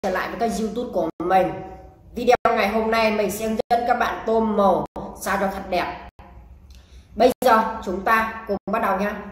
trở lại với kênh YouTube của mình. Video ngày hôm nay mình sẽ hướng dẫn các bạn tô màu sao cho thật đẹp. Bây giờ chúng ta cùng bắt đầu nhé.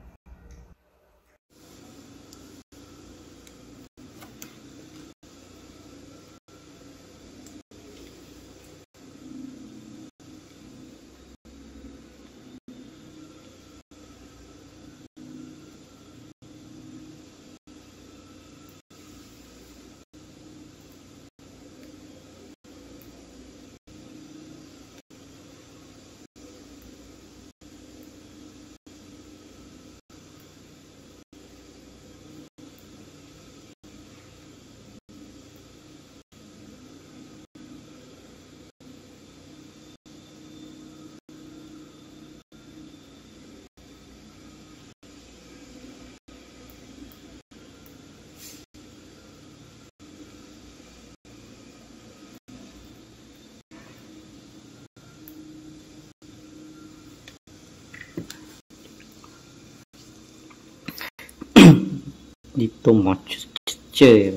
Đi tôm mọt chơi.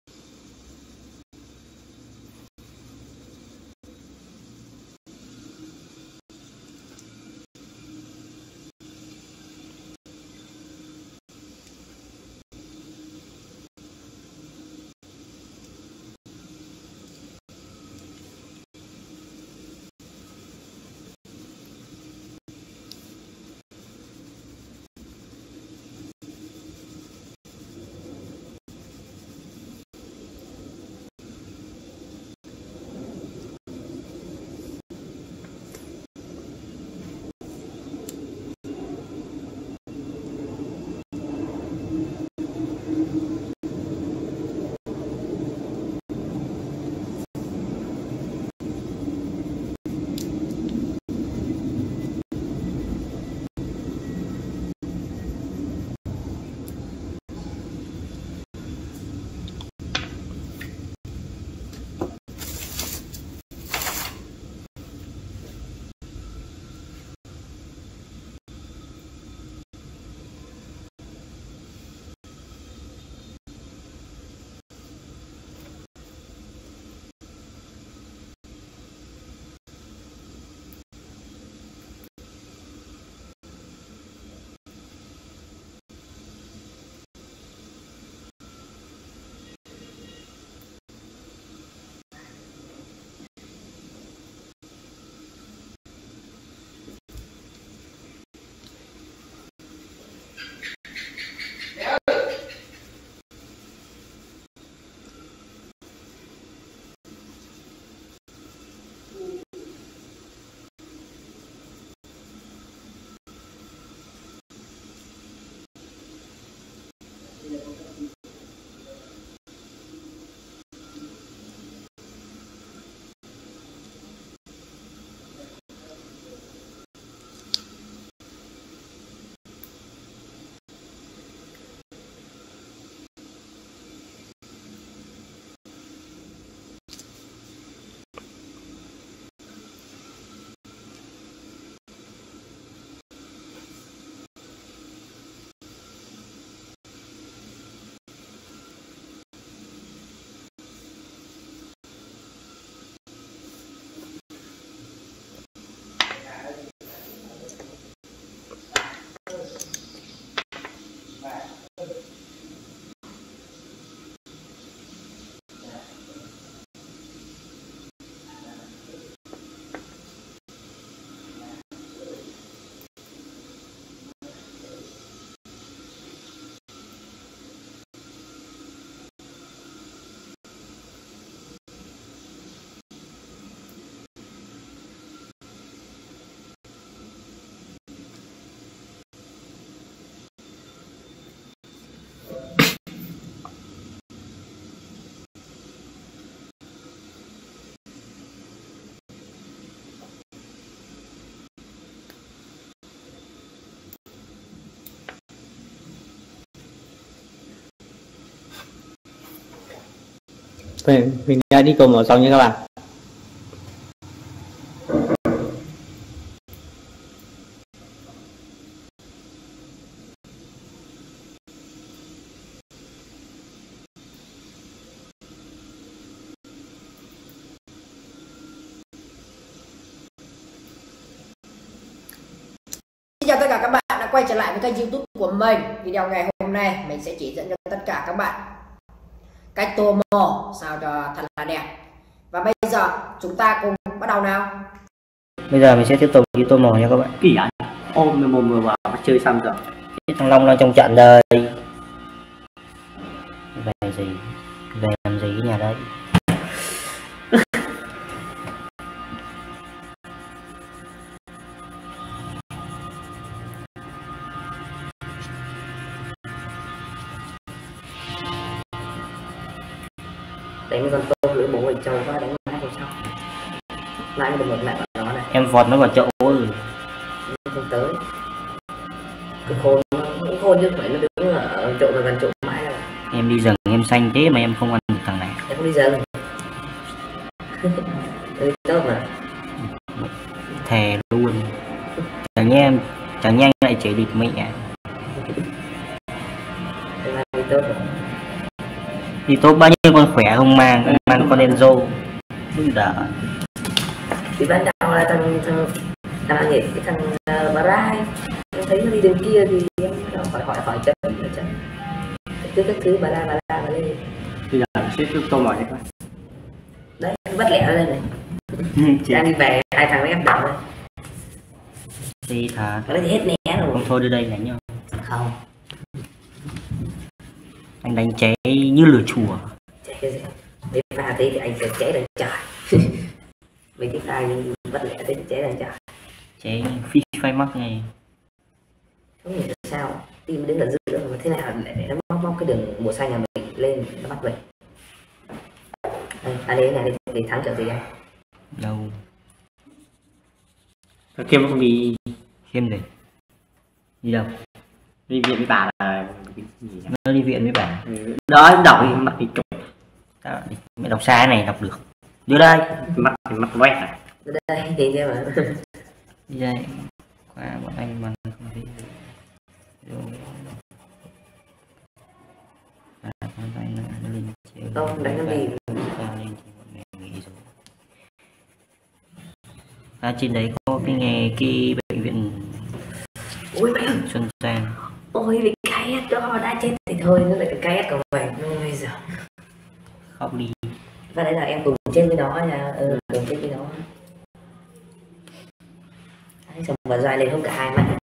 Mình đã đi cầu màu xong nha các bạn. chào tất cả các bạn đã quay trở lại với kênh YouTube của mình. Video ngày hôm nay mình sẽ chỉ dẫn cho tất cả các bạn cách tô màu sao cho thật là đẹp. Và bây giờ chúng ta cùng bắt đầu nào. Bây giờ mình sẽ tiếp tục đi tô màu nha các bạn. Kỳ ảnh ôm mồm vừa vào chơi xong rồi. Thằng Long đang trong trận đây. Về gì? Về làm gì cái nhà đấy? Đánh con tôm lưỡi bố ở châu quá, đánh mãi không sao. Lại được một mẹ của nó này. Em vọt nó vào chỗ rồi. Không tới. Cái khôn nó cũng khôn chứ phải nó đứng ở chỗ gần chỗ mãi đâu. Em đi rừng em xanh thế mà em không ăn được thằng này. Em không đi rừng. Đi tốt mà. Thề luôn. Chẳng nhẽ anh lại chỉ địt mẹ. Em ăn đi tốt rồi. Đi tốt bao nhiêu con khỏe không mang con Enzo. Đúng đỡ. Thì ban đầu là thằng gì cái thằng bà Rai, em thấy nó đi đường kia thì em hỏi chân các thứ bà lên. Bây giờ sẽ tiếp tô màu các bạn. Đấy vắt lẹ lên này. Đang đi về hai thằng nó ép đảo đây. Đi thả. Cái đấy thì hết né rồi. Không thôi đưa đây đánh nhau. Không. Anh đánh cháy như lửa chùa. Cháy cái gì? Để pha tí thì anh sẽ cháy đằng trời. Mấy cái pha như vắt lẹ tí cháy đằng trời. Cháy phi phai mắc này. Không hiểu sao tim đến là giữa mà thế nào để nó móc cái đường màu xanh nhà mình lên nó bắt vậy. Đây này để thắng kiểu gì anh? Đâu. Thằng kia không đi Khiêm gì? Đi đâu? đi viện với bà là cái gì? Nó đi viện với bà. Đó em đọc thì mặt thì trục. Mẹ đọc sai này đọc được. Đưa đây. Mặt thì mặt quét này. Đưa đây thì chứ mà. Đi đây. Qua bọn anh mà không thấy. Không đánh nó đi. Trên đấy có cái nghề cái bệnh viện. Ui mẹ Xuân Giang. ôi bị KS đó đã chết thì thôi nó lại cái KS của mình bây giờ Khóc đi. và đấy là em cùng trên với nó nha. Cùng trên với nó đấy, xong và dài lên không cả hai mắt.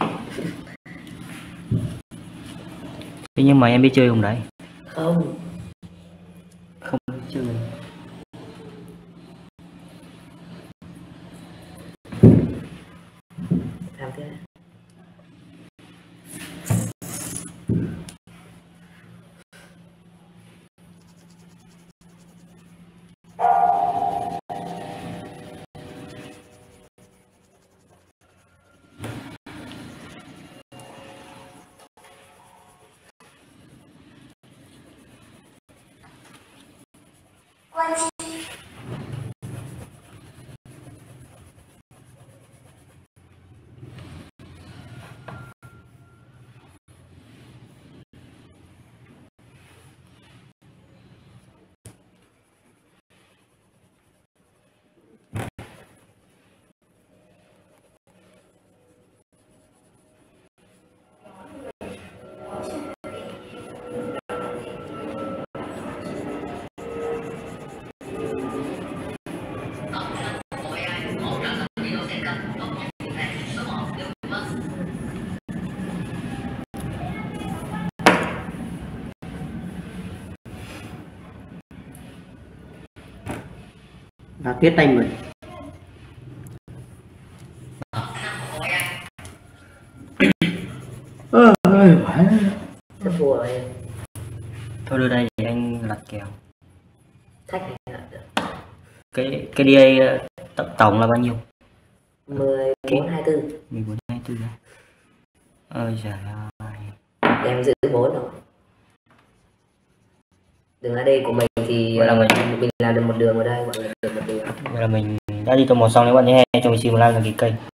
Thế nhưng mà em biết chơi không đấy? Không Không biết chơi. làm thế này. Và tiếp tay mình. Thế thua rồi. Thôi đưa đây thì anh lật kèo. Thách này Cái DA tổng là bao nhiêu? 14-24. 14-24. Ôi trời ơi. Em giữ 4 rồi. Đường AD của mình thì là mình làm được một đường ở đây, gọi là được một đường. Vậy là mình đã đi tô màu xong, nếu bạn nhé cho mình xin một like đăng ký kênh.